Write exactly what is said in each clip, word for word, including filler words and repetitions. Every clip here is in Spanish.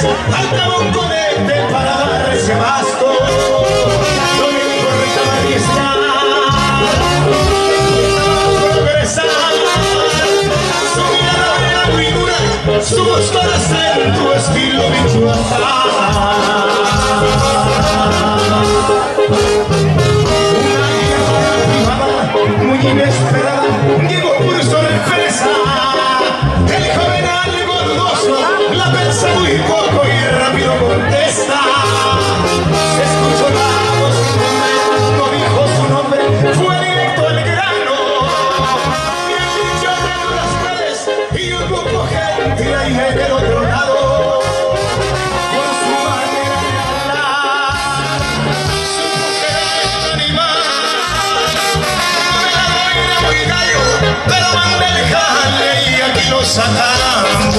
faltaba un conecte para darse abasto. No me importaba arriesgar, progresar. Su mirada era muy dura, su voz con acento estilo Michoacán. Una llamada privada muy inesperada llegó por sorpresa. El joven algo dudoso la pensa muy poco y rápido contesta. Se escuchó la voz, no dijo su nombre, fue directo al grano. Bien dicho de las redes y un grupo gente ahí en el otro lado. Con su manera de hablar, su mujer animal. No me la doy de muy gallo, pero manda el jale y aquí lo sacamos.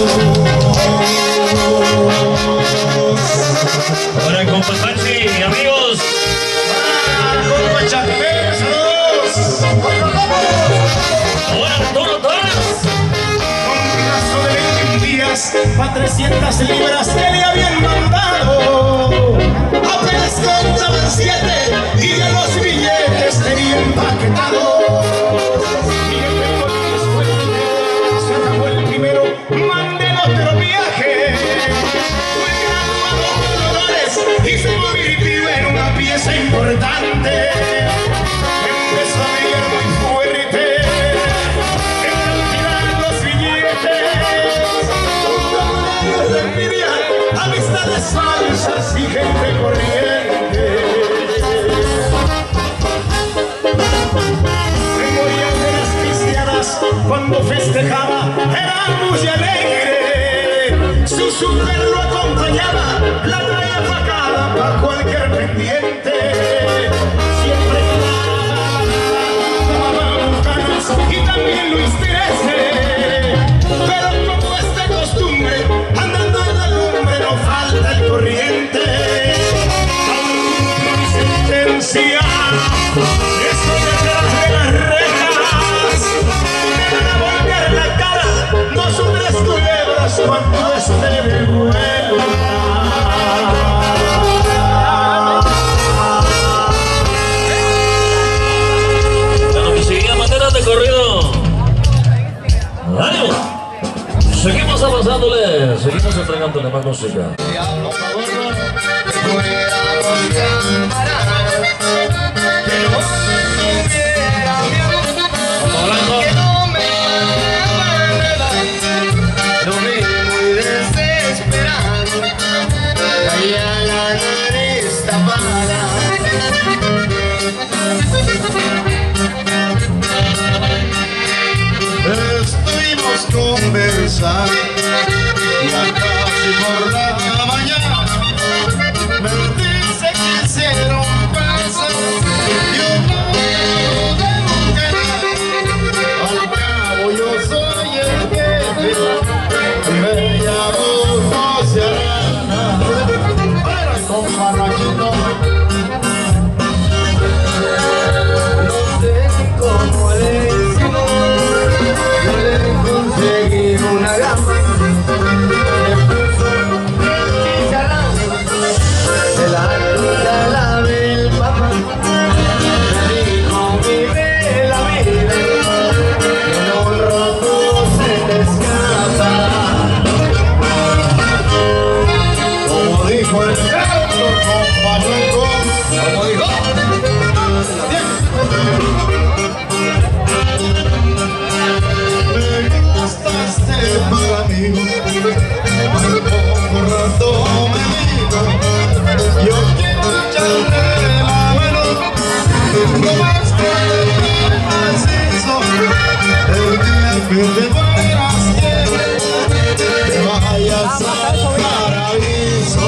Ahora compa Pachi, amigos. Compa Chapé, saludos. Ahora todos, todos. Con un brazo de veintiún días pa' trescientas libras que le habían mandado. Apenas contaban siete y ya los billetes tenían empaquetados. Billete por diez fuerte, se acabó el primero, mande el otro viaje. Fue graduado con honores y se convirtió en una pieza importante. Empezó a brillar muy fuerte en cantidad los billetes. De envidia, amistades falsas y gente corriente. Memoria de las cristianas cuando festejaba era muy alegre. Su super lo acompañaba, la traía facada pa' cualquier pendiente. Siempre tomaba canas y también Luis trece. Pero como es de costumbre, andando en la lumbre no falta el corriente. Aún no sentencia, estoy detrás de las rejas. Me van a volver la cara, dos o tres culebras cuando esté de vuelta. Bueno, que seguía manera de corrido. ¡Ánimo! Seguimos avanzándole, seguimos entregándole más música. Estuvimos conversando ya casi por la mañana. Me dice que hicieron cosas yo no debo querer. Al cabo yo soy el jefe, me llamo José Arana. Pero compa Nachito, no sé cómo le digo. Conseguí una gama, le puso chicharrón, de la alta la del papá. Me dijo vive la vida, que en un rato se te escapa. Como dijo el canto, compa Luco, como dijo. Para mí, por poco rato me digo, yo quiero echarle la mano, no más que el macizo, el día que te mueras quiero, que vayas al paraíso.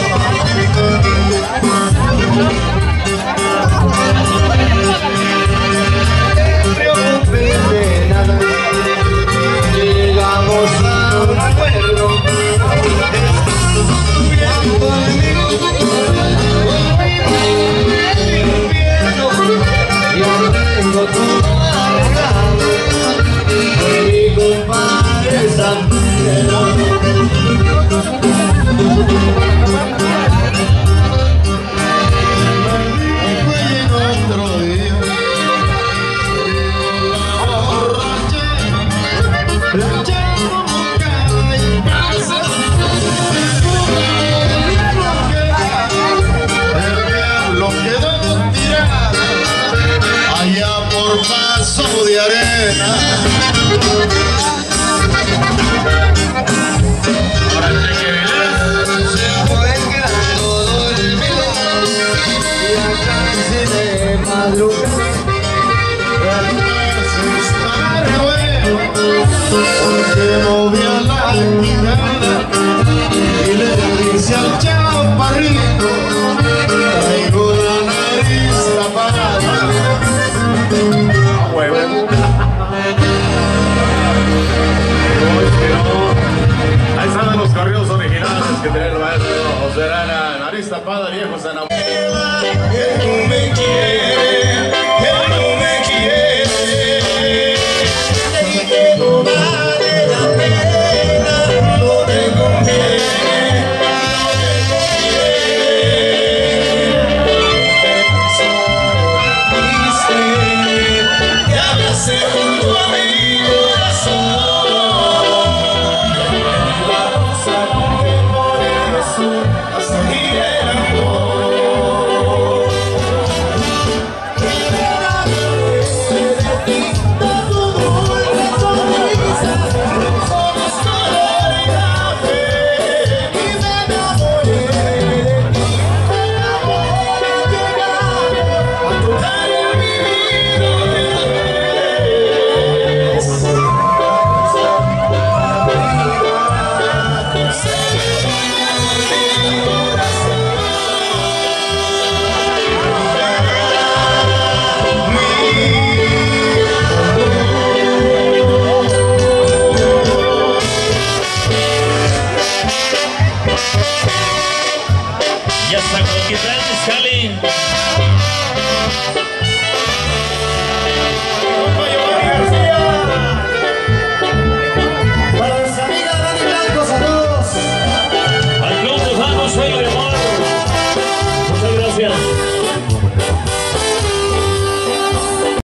No te preocupes de nada. Llegamos a un acuerdo. Yo tengo todo arreglado con mi compadre San Pedro. espada, viejo San Agustín.